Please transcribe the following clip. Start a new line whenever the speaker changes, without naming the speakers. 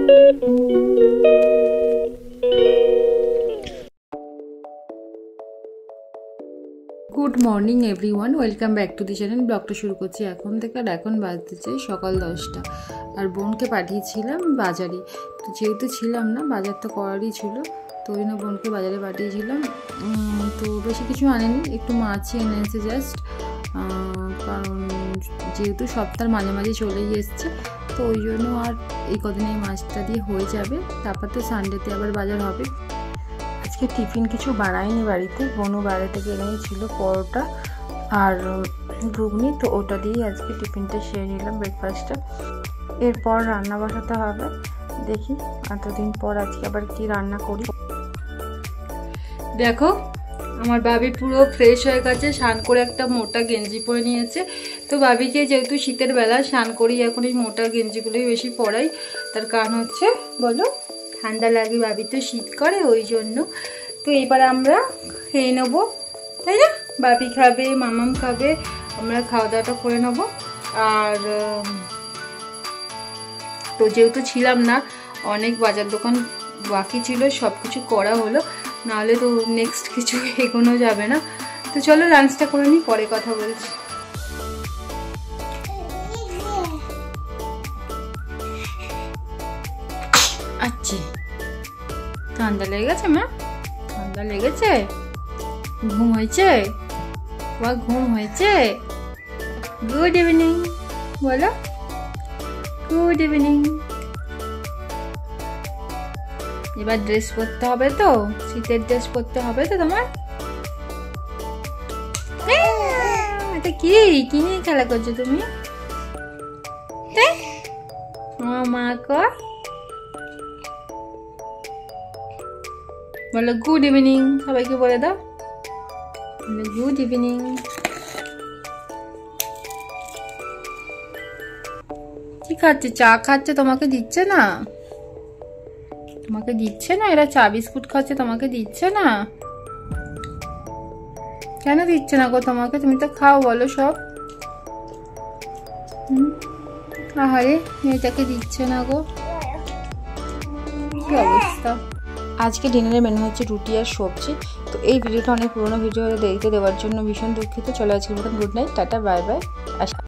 Good morning everyone, welcome back to the channel. ব্লগটা শুরু করছি এখন থেকে। আর এখন বাজতেছে সকাল 10টা। আর বোনকে পাঠিয়েছিলাম বাজারে, তো যেহেতু ছিলাম না, বাজার তো করারই ছিল, তো ওই জন্য বোনকে বাজারে পাঠিয়েছিলাম। তো বেশি কিছু আনেনি, একটু মাছই এনেছে জাস্ট, কারণ যেহেতু সপ্তাহের মাঝে মাঝে চলেই এসছে, তো ওই জন্য আর এই কদিন এই মাছটা দিয়ে হয়ে যাবে। তারপর তো সানডেতে আবার বাজার হবে। আজকে টিফিন কিছু বানাইনি বাড়িতে, বোনও বাইরে থেকে এনেছিল পরোটা আর ঘুগনি, তো ওটা দিয়েই আজকে টিফিনটা সেরে নিলাম, ব্রেকফাস্টটা। এরপর রান্না বসাতে হবে, দেখি এতদিন পর আজকে আবার কি রান্না করি। দেখো আমার বাবি পুরো ফ্রেশ হয়ে গেছে, স্নান করে একটা মোটা গেঞ্জি পরে নিয়েছে। তো বাবিকে যেহেতু শীতের বেলা স্নান করি, এখন এই মোটা গেঞ্জিগুলোই বেশি পরাই। তার কারণ হচ্ছে বলো, ঠান্ডা লাগে, বাবি তো শীত করে, ওই জন্য। তো এবার আমরা খেয়ে নেবো, তাই না? বাবি খাবে, মামাম খাবে, আমরা খাওয়া দাওয়াটা করে নেবো। আর তো যেহেতু ছিলাম না, অনেক বাজার দোকান বাকি ছিল, সব কিছু করা হলো, নাহলে তো নেক্সট কিছু এগোনো যাবে না। তো চলো লাঞ্চটা করে নিই, পরে কথা বলছি। আচ্ছা, ঠান্ডা লেগেছে মা? ঠান্ডা লেগেছে? ঘুম হয়েছে? ঘুম হয়েছে? গুড ইভিনিং বলো, গুড ইভিনিং। এবার ড্রেস পরতে হবে তো, শীতের ড্রেস পরতে হবে তো তোমার। এটা কি কি নিয়ে খেলা করছো তুমি? মা কর বলো গুড ইভিনিং, সবাইকে বলে দাও গুড ইভিনিং। কি খাচ্ছে? চা খাচ্ছে, তোমাকে দিচ্ছে না? তোমাকে দিচ্ছে না? এরা চা বিস্কুট খাচ্ছে, তোমাকে দিচ্ছে না? কেন দিচ্ছে না গো তোমাকে? তুমি তো খাও, বলো সব। আহারে মেয়েটাকে দিচ্ছে না গো, কি অবস্থা। আজকে ডিনারের মেনু হচ্ছে রুটি আর সবজি। তো এই ভিডিওটা অনেক পুরোনো ভিডিও দেখতে দেওয়ার জন্য ভীষণ দুঃখিত। চলে আজকের মতন good night, tata, bye by.